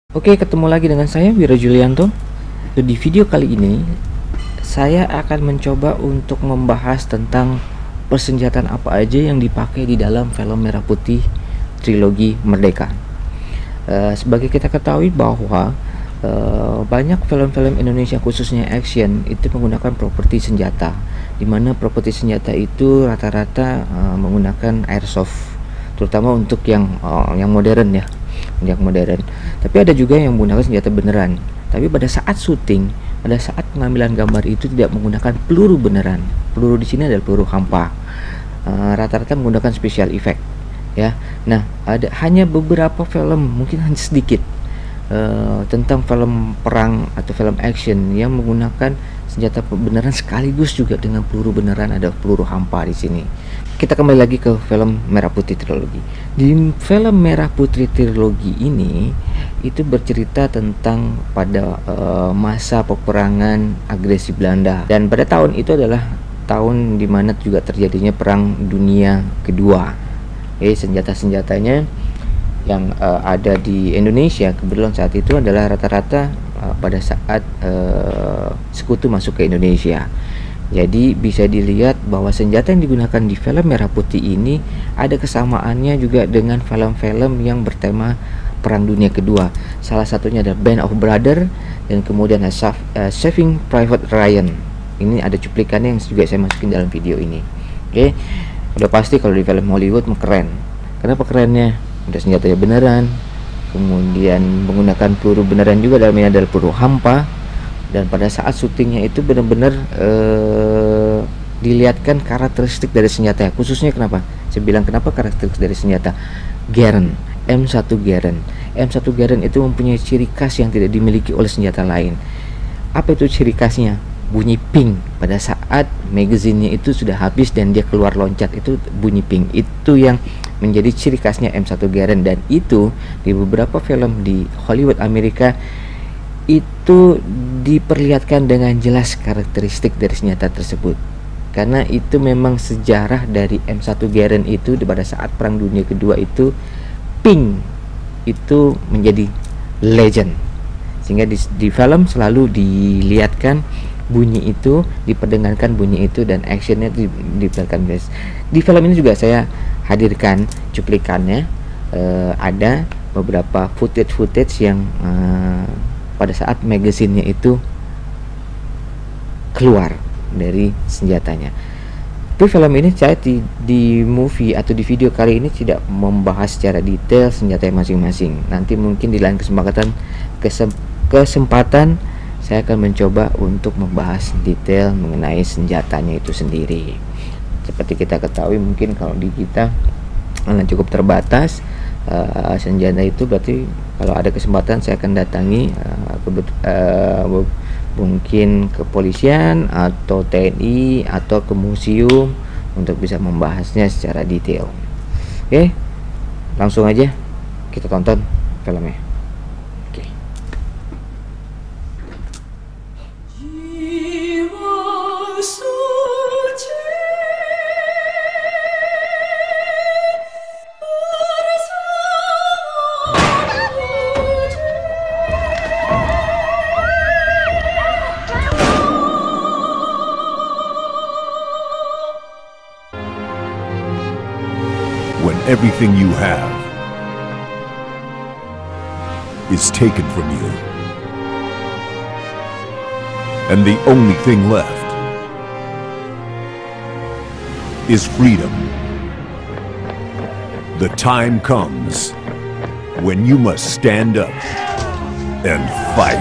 Oke, ketemu lagi dengan saya Wiro Julianto. Di video kali ini saya akan mencoba untuk membahas tentang persenjataan apa aja yang dipakai di dalam film Merah Putih trilogi Merdeka. Sebagai kita ketahui bahwa banyak film-film Indonesia khususnya action itu menggunakan properti senjata, di mana properti senjata itu rata-rata menggunakan airsoft, terutama untuk yang modern ya, yang modern. Tapi ada juga yang menggunakan senjata beneran. Tapi pada saat syuting, pada saat pengambilan gambar itu tidak menggunakan peluru beneran. Peluru di sini adalah peluru hampa. Rata-rata menggunakan special effect, ya. Nah, ada hanya beberapa film, mungkin hanya sedikit tentang film perang atau film action yang menggunakan senjata beneran sekaligus juga dengan peluru beneran, ada peluru hampa di sini. Kita kembali lagi ke film Merah Putih trilogi. Di film Merah Putih trilogi ini itu bercerita tentang pada masa peperangan agresi Belanda, dan pada tahun itu adalah tahun dimana juga terjadinya Perang Dunia Kedua. Senjata-senjatanya yang ada di Indonesia kebetulan saat itu adalah rata-rata pada saat sekutu masuk ke Indonesia. Jadi bisa dilihat bahwa senjata yang digunakan di film Merah Putih ini ada kesamaannya juga dengan film-film yang bertema Perang Dunia Kedua. Salah satunya adalah Band of Brothers, dan kemudian Saving Private Ryan. Ini ada cuplikannya yang juga saya masukin dalam video ini. Oke, udah pasti kalau di film Hollywood keren. Kenapa kerennya? Udah senjatanya beneran, kemudian menggunakan peluru beneran juga, dalam ini adalah peluru hampa. Dan pada saat syutingnya itu benar-benar dilihatkan karakteristik dari senjata, khususnya kenapa saya bilang kenapa karakteristik dari senjata Garand, M1 Garand. M1 Garand itu mempunyai ciri khas yang tidak dimiliki oleh senjata lain. Apa itu ciri khasnya? Bunyi ping pada saat magazinnya itu sudah habis dan dia keluar loncat, itu bunyi ping. Itu yang menjadi ciri khasnya M1 Garand, dan itu di beberapa film di Hollywood Amerika itu diperlihatkan dengan jelas karakteristik dari senjata tersebut, karena itu memang sejarah dari M1 Garand itu pada saat Perang Dunia Kedua itu ping itu menjadi legend, sehingga di film selalu dilihatkan bunyi itu, diperdengarkan bunyi itu, dan actionnya diperlihatkan. Di film ini juga saya hadirkan cuplikannya, ada beberapa footage yang pada saat magazinnya itu keluar dari senjatanya. Tapi film ini saya di movie atau di video kali ini tidak membahas secara detail senjata masing-masing. Nanti mungkin di lain kesempatan saya akan mencoba untuk membahas detail mengenai senjatanya itu sendiri. Seperti kita ketahui, mungkin kalau di kita cukup terbatas senjata itu, berarti kalau ada kesempatan saya akan datangi mungkin kepolisian atau TNI atau ke museum untuk bisa membahasnya secara detail. Oke, langsung aja kita tonton filmnya. Oke. When everything you have is taken from you, and the only thing left is freedom, the time comes when you must stand up and fight.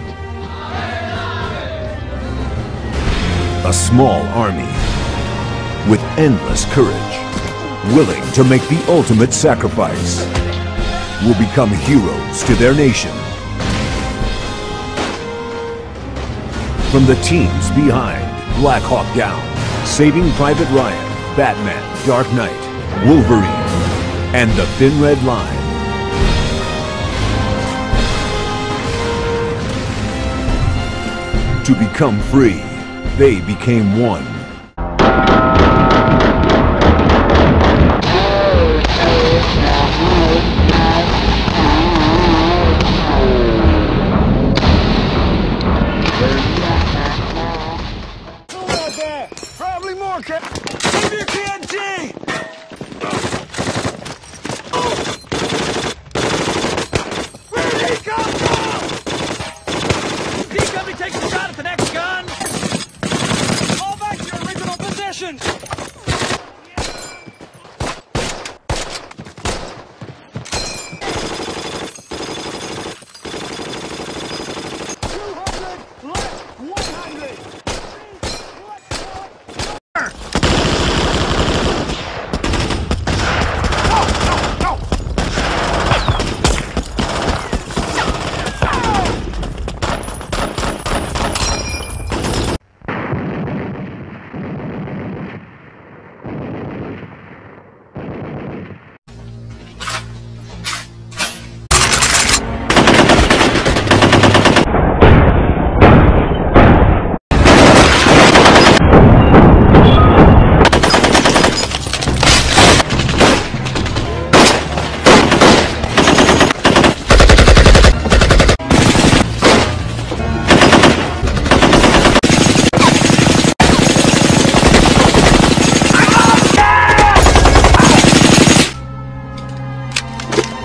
A small army with endless courage, willing to make the ultimate sacrifice, will become heroes to their nation. From the teams behind Black Hawk Down, Saving Private Ryan, Batman, Dark Knight, Wolverine, and The Thin Red Line, to become free, they became one.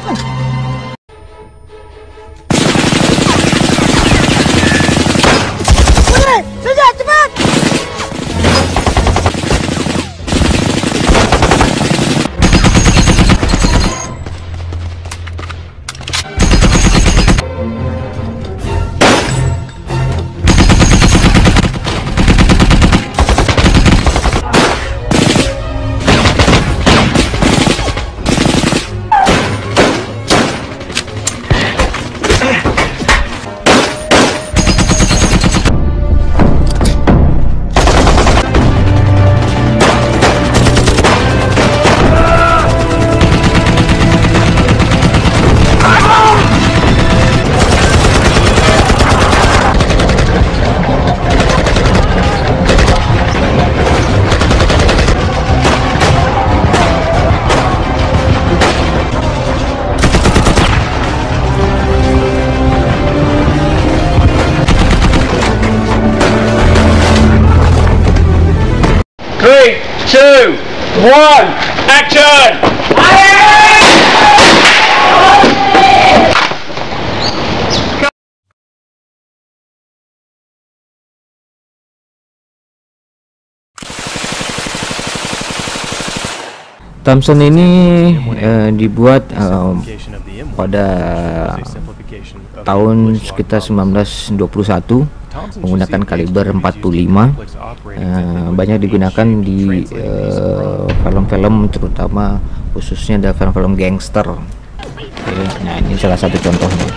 3, 2, 1, action! Thompson ini dibuat pada tahun sekitar 1921 menggunakan kaliber 45. Banyak digunakan di film-film, terutama khususnya dalam film-film gangster. Nah, ini salah satu contohnya.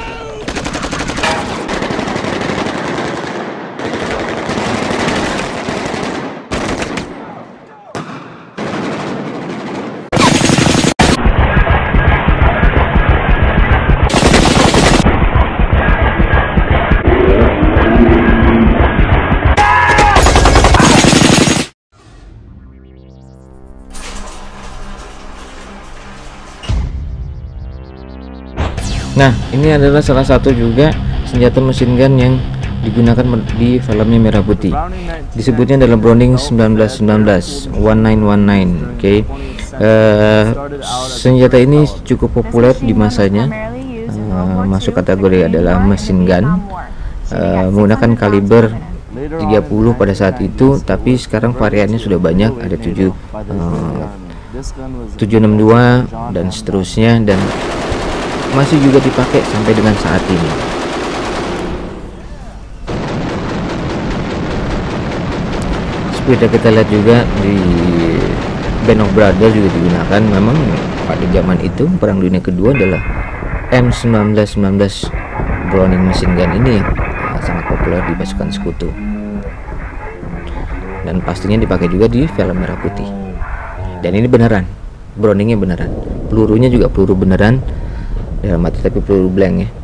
Nah, ini adalah salah satu juga senjata mesin gun yang digunakan di filmnya Merah Putih. Disebutnya adalah Browning 1919 1919. Oke. Senjata ini cukup populer di masanya. Masuk kategori adalah mesin gun. Menggunakan kaliber 30 pada saat itu, tapi sekarang variannya sudah banyak, ada 762 dan seterusnya, dan masih juga dipakai sampai dengan saat ini. Seperti kita lihat juga di Band of Brothers juga digunakan. Memang pada zaman itu Perang Dunia Kedua adalah M1919 Browning machine gun ini sangat populer di pasukan sekutu, dan pastinya dipakai juga di film Merah Putih. Dan ini beneran, Browningnya beneran, pelurunya juga peluru beneran dalam arti, tapi peluru blank ya.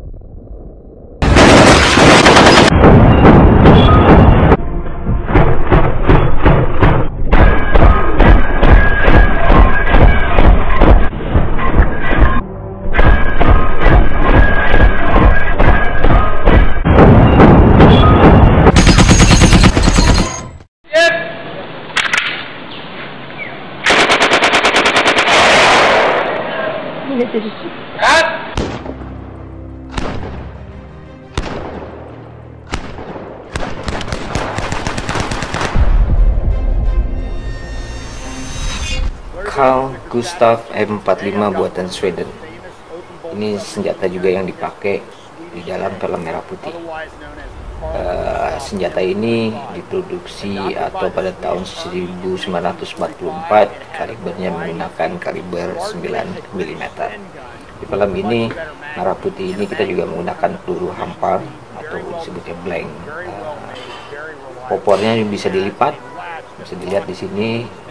Carl Gustav M45 buatan Sweden. Ini senjata juga yang dipakai di dalam film Merah Putih. Senjata ini diproduksi atau pada tahun 1944, kalibernya menggunakan kaliber 9 mm. Di film ini Merah Putih ini kita juga menggunakan peluru hampa atau disebutnya blank. Popornya bisa dilipat, bisa dilihat di sini.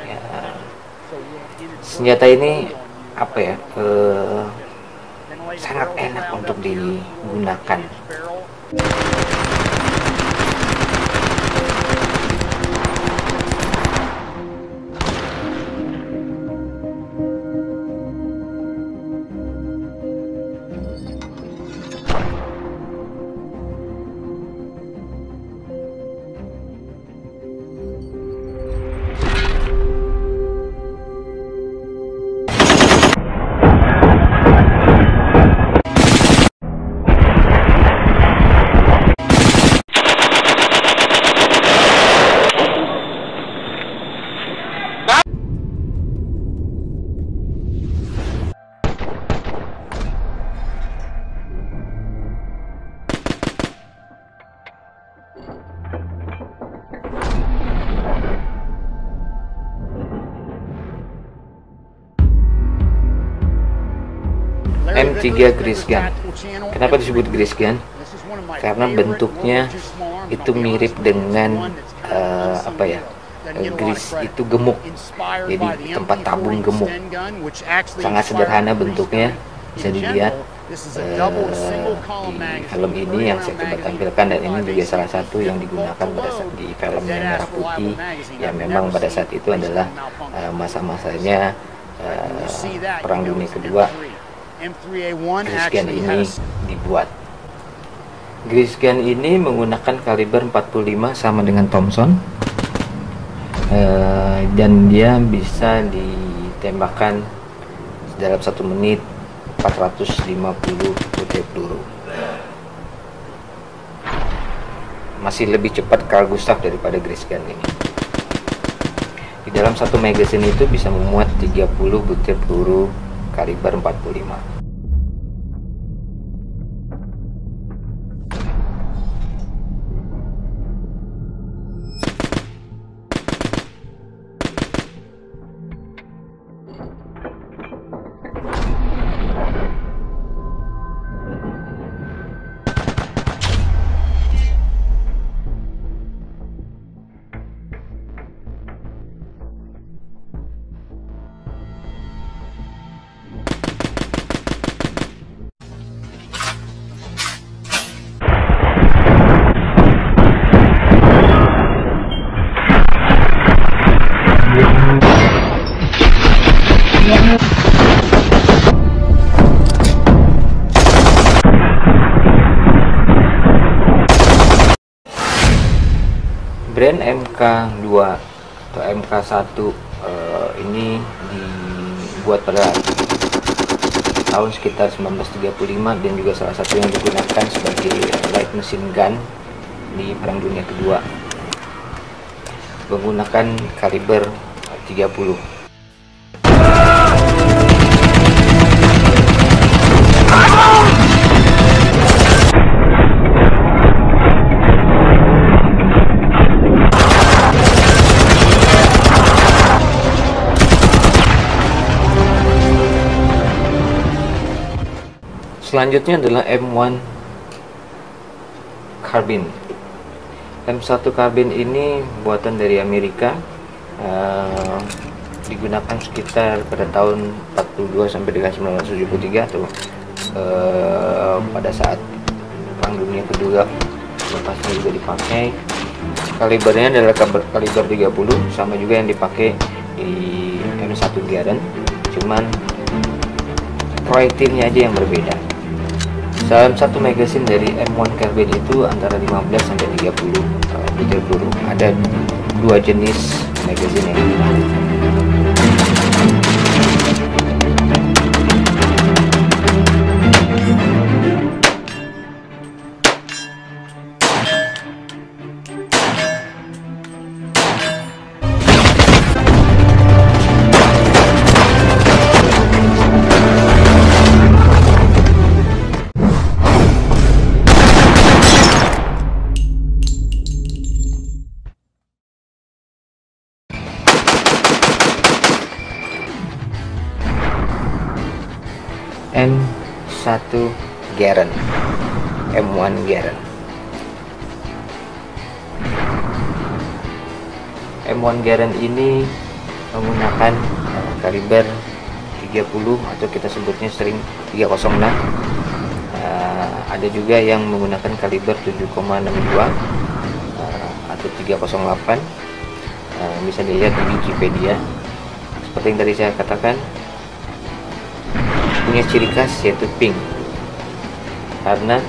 Senjata ini apa ya, sangat enak untuk digunakan. ketiga, grease gun. Kenapa disebut grease gun? Karena bentuknya itu mirip dengan grease itu gemuk, jadi tempat tabung gemuk. Sangat sederhana bentuknya, bisa dilihat di film ini yang saya coba tampilkan, dan ini juga salah satu yang digunakan pada saat di film yang merah putih, yang memang pada saat itu adalah masa-masanya Perang Dunia Kedua. Grease gun ini dibuat. Grease gun ini menggunakan kaliber 45 sama dengan Thompson, dan dia bisa ditembakkan dalam 1 menit 450 butir peluru. Masih lebih cepat Carl Gustav daripada grease gun ini. Di dalam satu magazine itu bisa memuat 30 butir peluru kaliber 45. Brand MK2 atau MK1 ini dibuat pada tahun sekitar 1935 dan juga salah satu yang digunakan sebagai light machine gun di Perang Dunia Kedua, menggunakan kaliber 30. Selanjutnya adalah M1 Carbine. M1 Carbine ini buatan dari Amerika, digunakan sekitar pada tahun 42 sampai dengan 1973 atau pada saat Perang Dunia Kedua, lepasnya juga dipakai. Kalibernya adalah kaliber 30, sama juga yang dipakai di M1 Garand, cuman proyektilnya aja yang berbeda. Dalam satu magazine dari M1 Carbine itu antara 15 sampai 30 butir peluru. Ada 2 jenis magazine yang digunakan. M1 Garand, M1 Garand. M1 Garand ini menggunakan kaliber 30 atau kita sebutnya sering 306. Ada juga yang menggunakan kaliber 7,62 atau 308. Bisa dilihat di Wikipedia. Seperti yang tadi saya katakan, punya ciri khas yaitu pink, karena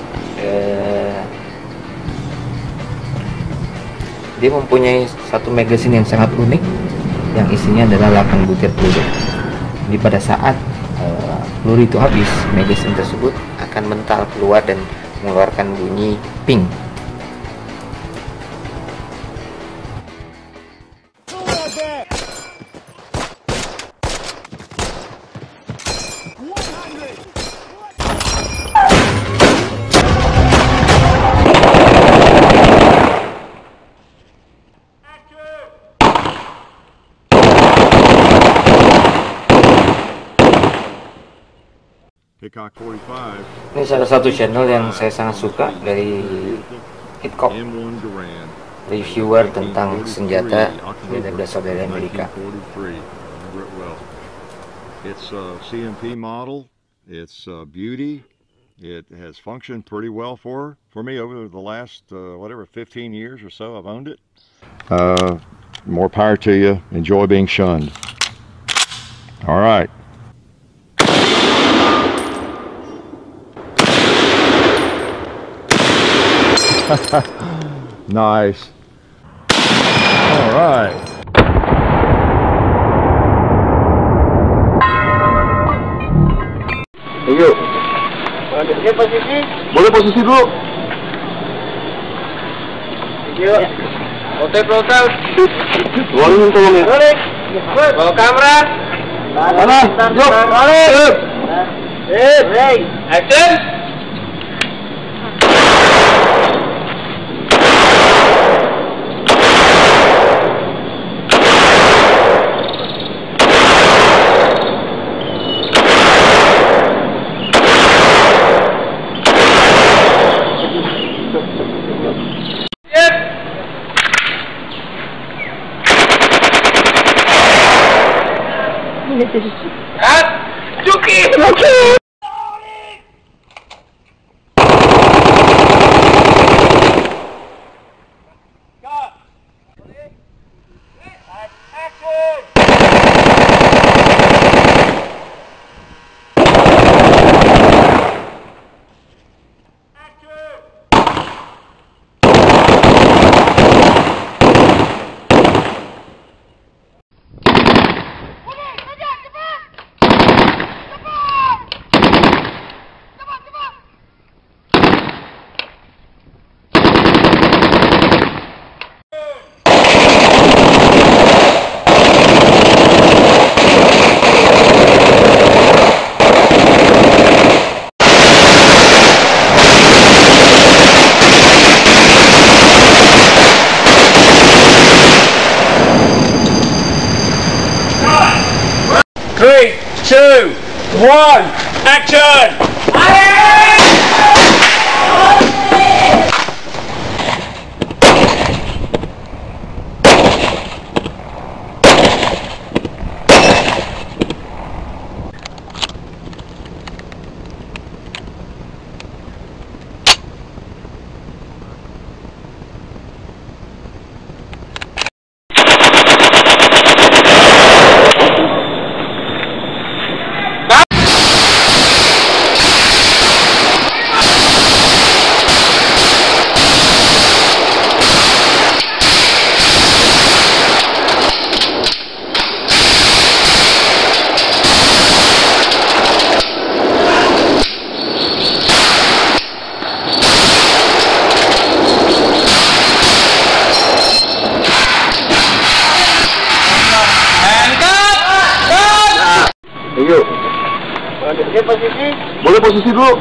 dia mempunyai satu magazine yang sangat unik yang isinya adalah 8 butir peluru. Jadi pada saat peluru itu habis, magazine tersebut akan mental keluar dan mengeluarkan bunyi ping. Hancock 45. Ini salah satu channel yang saya sangat suka dari Hitchcock, M1 Garand. reviewer tentang senjata yang berasal dari Amerika. 1943. Remember it well. It's a CMP model. It's a beauty. It has functioned pretty well for me over the last whatever 15 years or so I've owned it. More power to you. Enjoy being shunned. All right. Nice. All right. Ayo. Boleh posisi dulu. Ayo. Hotel. Rolling tolong ya. Bawa kamera. Mana? Yuk. Balik. Action. Juki. Three, two, one, action! Ayo. Boleh posisi dulu.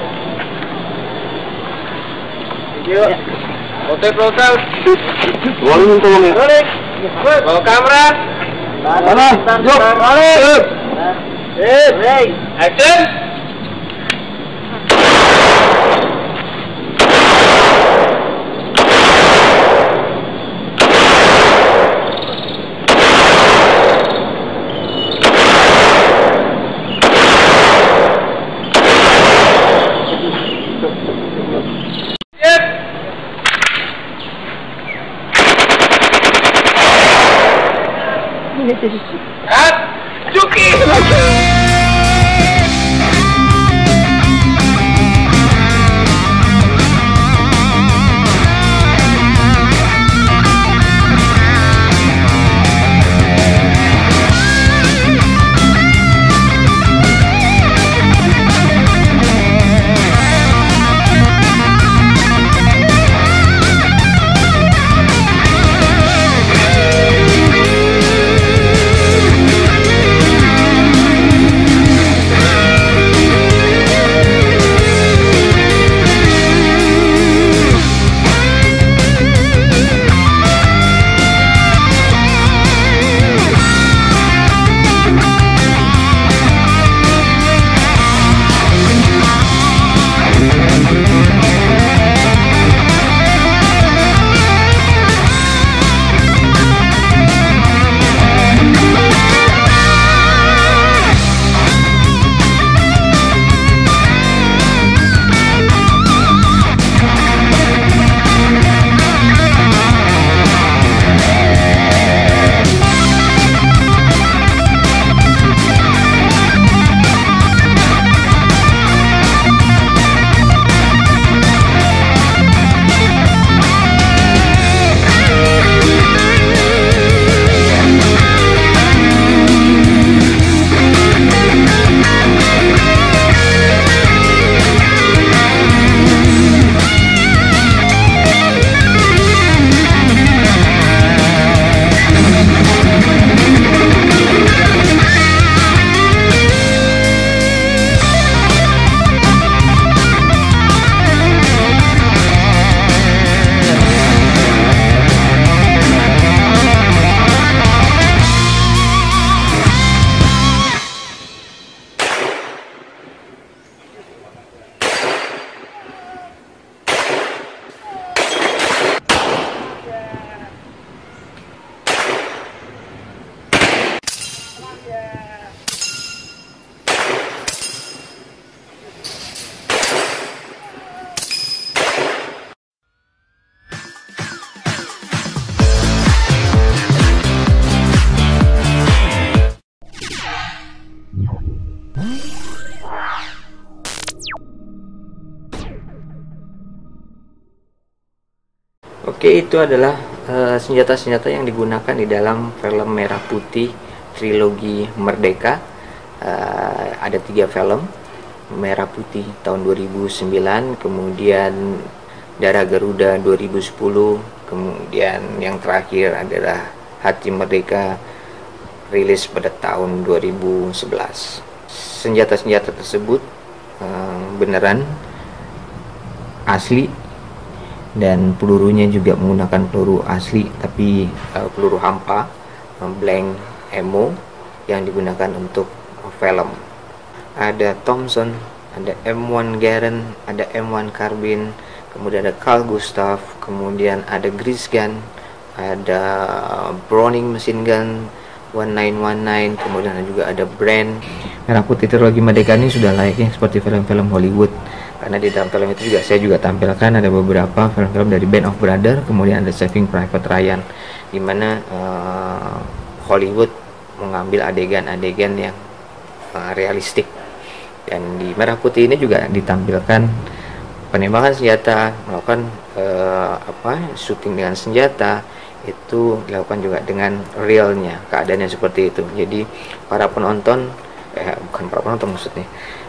Ayo. Hotel. Rolling tolong ya. Bawa kamera. Mana? Yuk. Balik. Action. Juki. Oke, itu adalah senjata-senjata yang digunakan di dalam film Merah Putih trilogi Merdeka. Ada 3 film, Merah Putih tahun 2009, kemudian Darah Garuda 2010, kemudian yang terakhir adalah Hati Merdeka, rilis pada tahun 2011. Senjata-senjata tersebut beneran asli, dan pelurunya juga menggunakan peluru asli, tapi peluru hampa, blank ammo yang digunakan untuk film. Ada Thompson, ada M1 Garand, ada M1 Carbine, kemudian ada Carl Gustav, kemudian ada Grease Gun, ada Browning Machine Gun 1919, kemudian juga ada Brand. Merah Putih trilogi Merdeka ini sudah layaknya seperti film-film Hollywood, karena di dalam film itu juga saya juga tampilkan ada beberapa film-film dari Band of Brothers, kemudian ada Saving Private Ryan, dimana Hollywood mengambil adegan-adegan yang realistik. Dan di Merah Putih ini juga ditampilkan penembakan senjata, melakukan syuting dengan senjata, itu dilakukan juga dengan realnya, keadaannya seperti itu. Jadi para penonton, bukan para penonton maksudnya,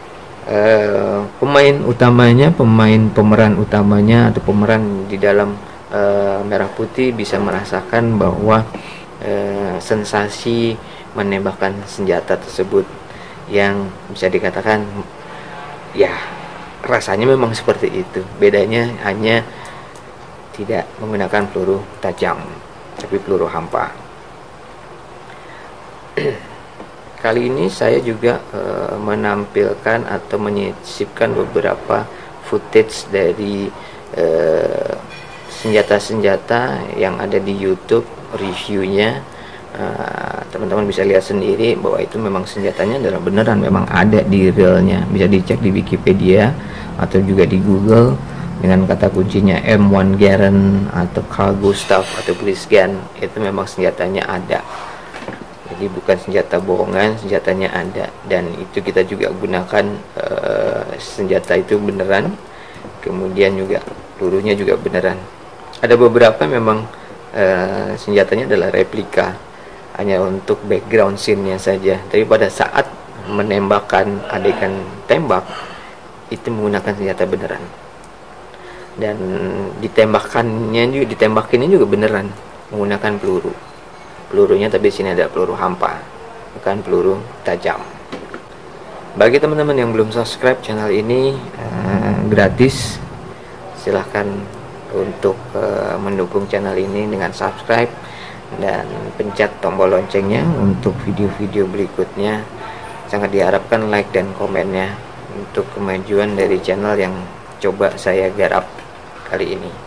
pemeran utamanya atau pemeran di dalam Merah Putih bisa merasakan bahwa sensasi menembakkan senjata tersebut, yang bisa dikatakan ya rasanya memang seperti itu. Bedanya hanya tidak menggunakan peluru tajam, tapi peluru hampa. Kali ini saya juga menampilkan atau menyisipkan beberapa footage dari senjata-senjata yang ada di YouTube, reviewnya. Teman-teman bisa lihat sendiri bahwa itu memang senjatanya adalah beneran, memang ada di realnya. Bisa dicek di Wikipedia atau juga di Google dengan kata kuncinya M1 Garand atau Carl Gustav atau Grease Gun. Itu memang senjatanya ada, jadi bukan senjata bohongan, senjatanya ada. Dan itu kita juga gunakan senjata itu beneran, kemudian juga pelurunya juga beneran. Ada beberapa memang senjatanya adalah replika, hanya untuk background scene-nya saja, tapi pada saat menembakkan adegan tembak itu menggunakan senjata beneran. Dan ditembakinnya juga beneran menggunakan pelurunya, tapi di sini ada peluru hampa, bukan peluru tajam. Bagi teman-teman yang belum subscribe channel ini, gratis, silahkan untuk mendukung channel ini dengan subscribe dan pencet tombol loncengnya untuk video-video berikutnya. Sangat diharapkan like dan komennya untuk kemajuan dari channel yang coba saya garap kali ini.